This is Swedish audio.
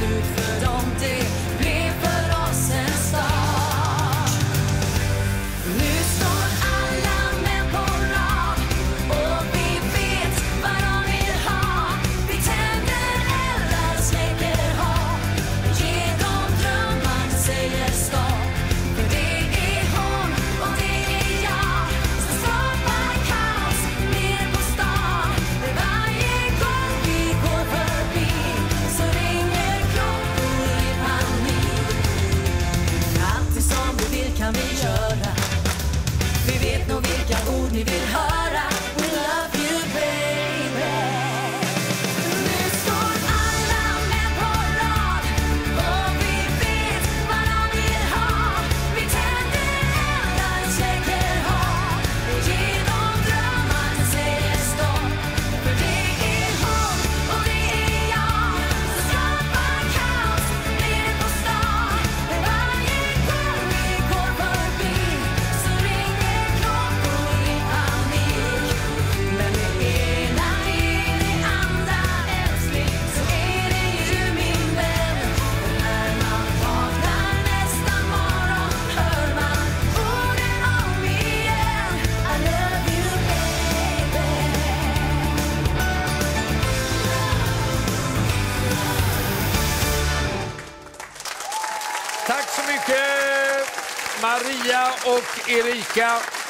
slut för dem, det blev för oss en start. Nu står alla män på rad och vi vet vad de vill ha. Vi tänder eldar och släcker hat. Ge dem drömmar, säger stopp. För det är hon och det är jag som skapar kaos ner på stan. Varje gång vi går förbi så ringer klockor i panik. Allt det som vi vill kan vi göra. Vi vet nog vilka ord ni vill höra. We love you baby. Nu står alla män på rad och vi vet vad de vill ha. Vi tänder eldar och släcker hat. Ge dem drömmar, säger stopp. För det är hon och det är jag som skapar kaos ner på stan. Varje gång vi går förbi så ringer klockor i panik. Men det ena är det andra, älskling, så är det ju min vän. När man vaknar nästa morgon hör man orden om igen. I love you baby. Tack så mycket Maria och Erika.